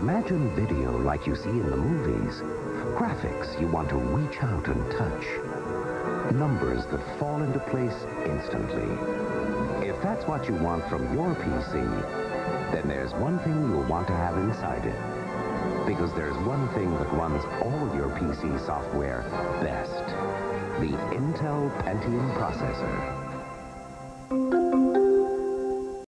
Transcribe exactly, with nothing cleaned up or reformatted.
Imagine video like you see in the movies. Graphics you want to reach out and touch. Numbers that fall into place instantly. If that's what you want from your P C, then there's one thing you'll want to have inside it. Because there's one thing that runs all your P C software best. The Intel Pentium processor.